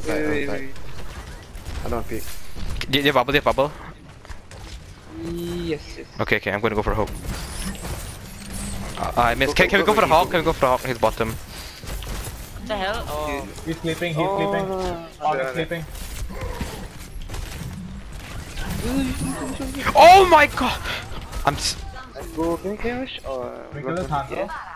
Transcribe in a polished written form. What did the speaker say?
side, Wait, on side. wait. I don't pick. Do you have bubble? Yes, yes. Okay, I'm gonna go for hook. I missed. Can we go for the hawk? Can we go for the hawk? He's bottom. What the hell? Oh. He's sleeping, he's sleeping. Hog is sleeping. Oh my god! I'm. Go, can we rush or... We kill his Hanzo.